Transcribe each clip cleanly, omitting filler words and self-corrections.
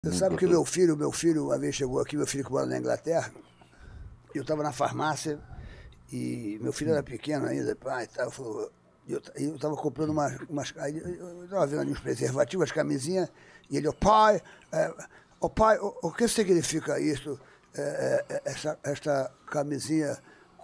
Você sabe que meu filho uma vez chegou aqui, meu filho que mora na Inglaterra, eu estava na farmácia e meu filho era pequeno ainda, pai, tal, falou, eu estava comprando umas aí eu estava vendo ali uns preservativos, as camisinhas, e ele, pai, o que significa isso, esta camisinha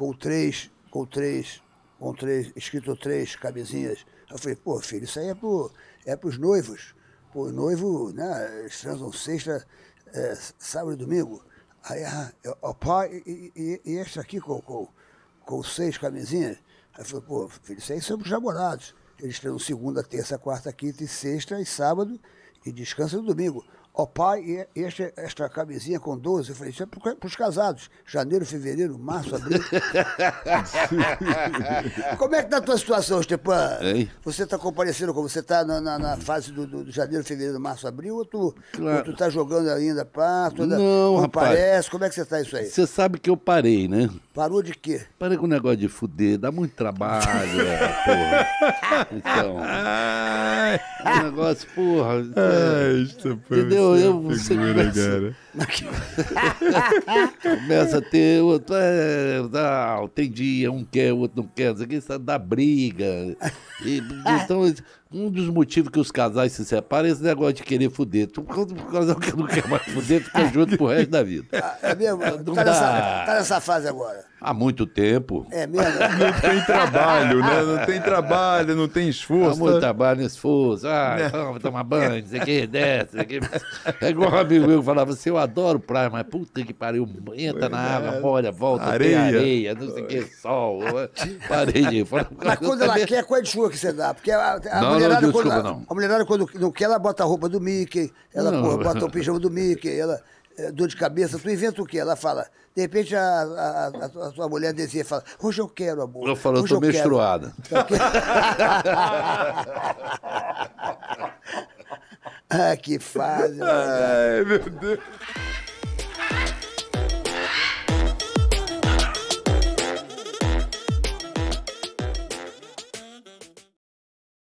escrito três camisinhas? Eu falei, pô, filho, isso aí é pros noivos. Pô, o noivo, né, eles transam sexta, sábado e domingo. Aí, pai, e este aqui com 6 camisinhas? Aí eu falei, pô, filho, isso aí são os namorados. Eles transam segunda, terça, quarta, quinta e sexta e sábado e descansam no domingo. Pai, e esta camisinha com 12? Eu falei, isso é para os casados. Janeiro, fevereiro, março, abril. Como é que tá a tua situação, Stepan? Hein? Você está comparecendo, como você está na fase do janeiro, fevereiro, março, abril, ou tu tá jogando ainda, pá? Não, rapaz. Parece? Como é que você tá isso aí? Você sabe que eu parei, né? Parou de quê? Parei com o negócio de fuder, dá muito trabalho, porra. Então, o negócio, porra. Entendeu? Você começa a ter outro. Tem dia, um quer, o outro não quer, isso aqui dá briga. Então, um dos motivos que os casais se separam é esse negócio de querer fuder. Quando o casal que não quer mais fuder, fica junto pro resto da vida. É mesmo? Tá nessa fase agora? Há muito tempo. É mesmo? Não tem trabalho, né? Não tem trabalho, não tem esforço. Há muito trabalho, esforço. Vamos tomar banho, isso aqui, desce, isso aqui. É igual um amigo meu que falava assim, eu adoro praia, mas puta que pariu, entra na água, molha, volta, areia. tem areia, não sei o que, sol. Parei de falar. Mas quando ela quer, qual é de chuva que você dá? Porque a mulherada, quando não quer, ela bota a roupa do Mickey, ela bota o pijama do Mickey, ela dor de cabeça, tu inventa o quê? Ela fala, de repente a tua mulher deseja, fala, hoje eu quero, amor. Eu falo, eu tô menstruada. Que fase. Ai, meu Deus.